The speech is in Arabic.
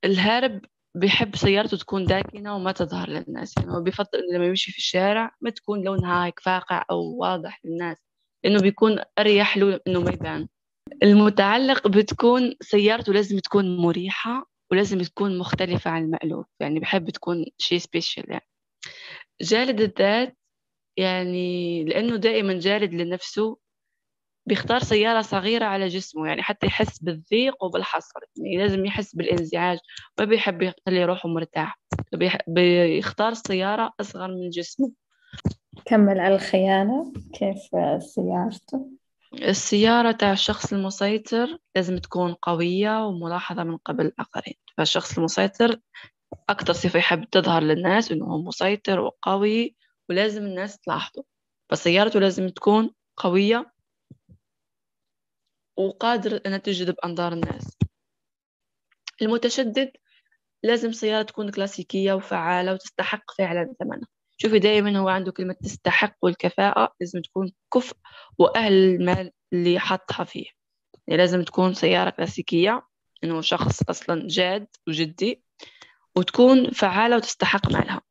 الهارب بيحب سيارته تكون داكنة وما تظهر للناس، يعني هو بيفضل إنه لما يمشي في الشارع ما تكون لونها هيك فاقع أو واضح للناس، لأنه بيكون أريح له إنه ما يبان. المتعلق بتكون سيارته لازم تكون مريحة، ولازم تكون مختلفة عن المألوف، يعني بحب تكون شيء سبيشال يعني. جالد الذات، يعني لأنه دائما جالد لنفسه، بيختار سيارة صغيرة على جسمه، يعني حتى يحس بالضيق وبالحصر، يعني لازم يحس بالانزعاج، ما بيحب يخلي روحه مرتاح، بيختار سيارة أصغر من جسمه. كمل على الخيانة، كيف سيارته؟ السيارة تاع الشخص المسيطر لازم تكون قوية وملاحظة من قبل الآخرين. فالشخص المسيطر أكتر صفة يحب تظهر للناس إنه هو مسيطر وقوي، ولازم الناس تلاحظه. فسيارته لازم تكون قوية وقادر أنها تجذب أنظار الناس. المتشدد لازم سيارة تكون كلاسيكية وفعالة وتستحق فعلا ثمنها. شوفي دائما هو عنده كلمة تستحق، والكفاءة لازم تكون كفء وأهل المال اللي حطها فيه. يعني لازم تكون سيارة كلاسيكية، إنه شخص أصلا جاد وجدي، وتكون فعالة وتستحق مالها.